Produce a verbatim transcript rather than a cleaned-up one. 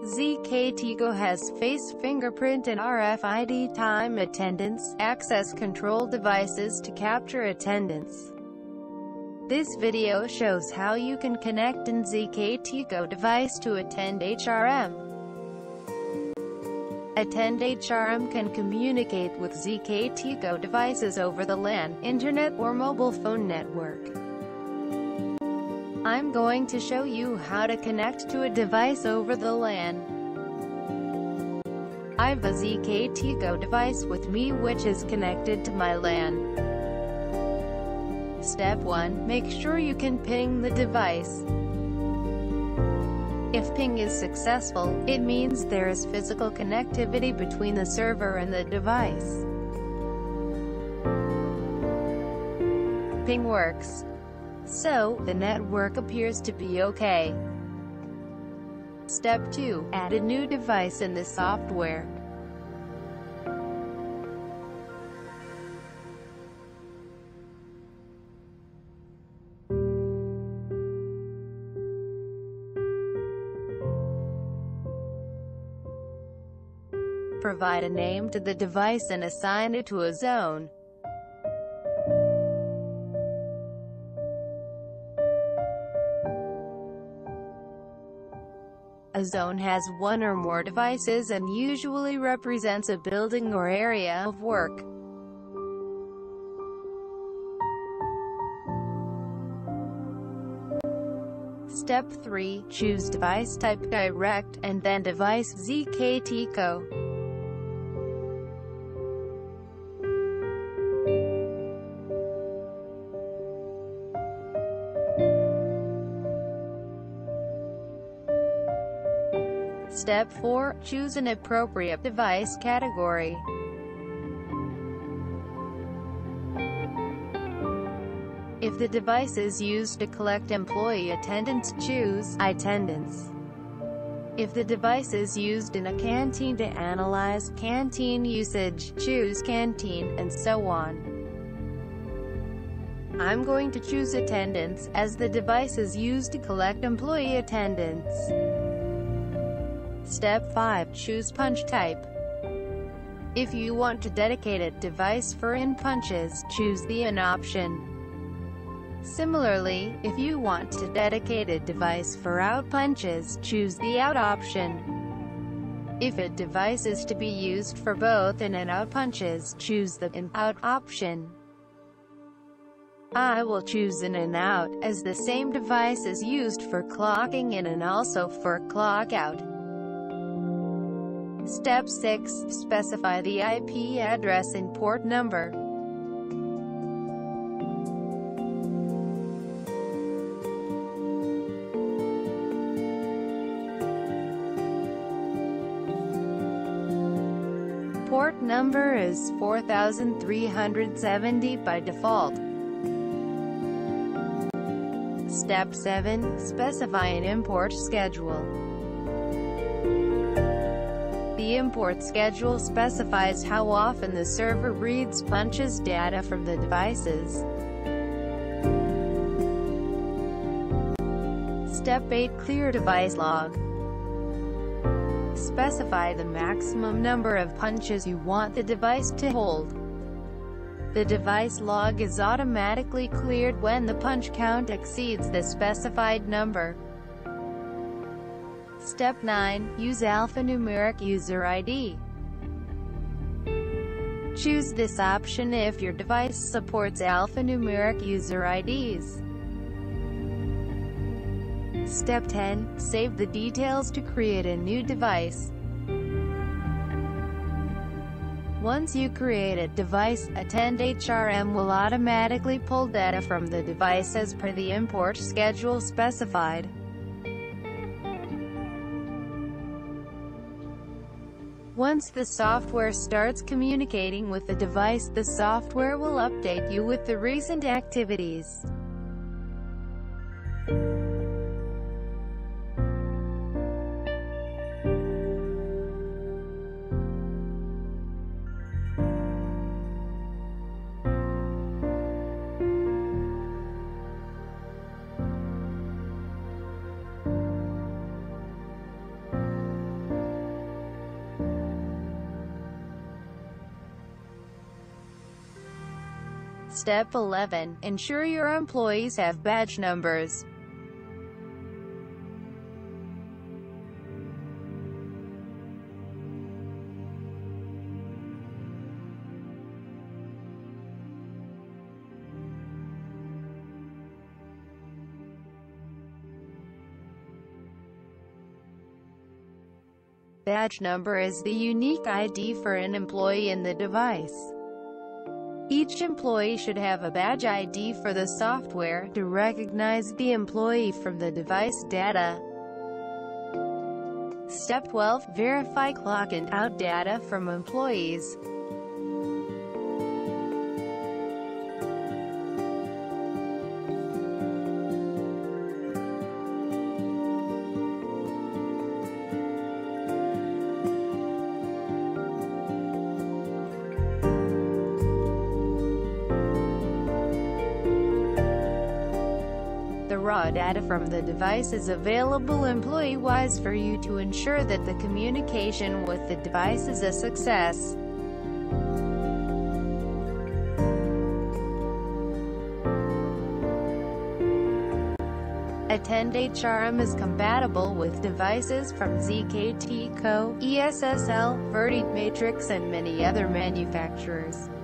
ZKTigo has face, fingerprint and R F I D time attendance, access control devices to capture attendance. This video shows how you can connect an ZKTigo device to Attend H R M. Attend H R M can communicate with ZKTigo devices over the LAN, internet or mobile phone network. I'm going to show you how to connect to a device over the LAN. I've a ZKTigo device with me which is connected to my LAN. Step one. Make sure you can ping the device. If ping is successful, it means there is physical connectivity between the server and the device. Ping works. So, the network appears to be okay. Step two. Add a new device in the software. Provide a name to the device and assign it to a zone. A zone has one or more devices and usually represents a building or area of work. Step three. Choose device type direct, and then device ZKTigo. Step four. Choose an appropriate device category. If the device is used to collect employee attendance, choose Attendance. If the device is used in a canteen to analyze canteen usage, choose Canteen, and so on. I'm going to choose Attendance, as the device is used to collect employee attendance. Step five. Choose punch type. If you want a dedicated device for in punches, choose the in option. Similarly, if you want a dedicated device for out punches, choose the out option. If a device is to be used for both in and out punches, choose the in out option. I will choose in and out, as the same device is used for clocking in and also for clock out. Step six. Specify the I P address and port number. Port number is four thousand three hundred seventy by default. Step seven. Specify an import schedule. The import schedule specifies how often the server reads punches data from the devices. Step eight. Clear device log. Specify the maximum number of punches you want the device to hold. The device log is automatically cleared when the punch count exceeds the specified number. Step nine. Use alphanumeric user I D. Choose this option if your device supports alphanumeric user I Ds. Step ten. Save the details to create a new device. Once you create a device, Attend H R M will automatically pull data from the device as per the import schedule specified. Once the software starts communicating with the device, the software will update you with the recent activities. Step eleven. Ensure your employees have badge numbers. Badge number is the unique I D for an employee in the device. Each employee should have a badge I D for the software to recognize the employee from the device data. Step twelve. Verify clock and out data from employees. The raw data from the device is available employee-wise for you to ensure that the communication with the device is a success. Attend H R M is compatible with devices from Z K T C O, E S S L, Verti, Matrix and many other manufacturers.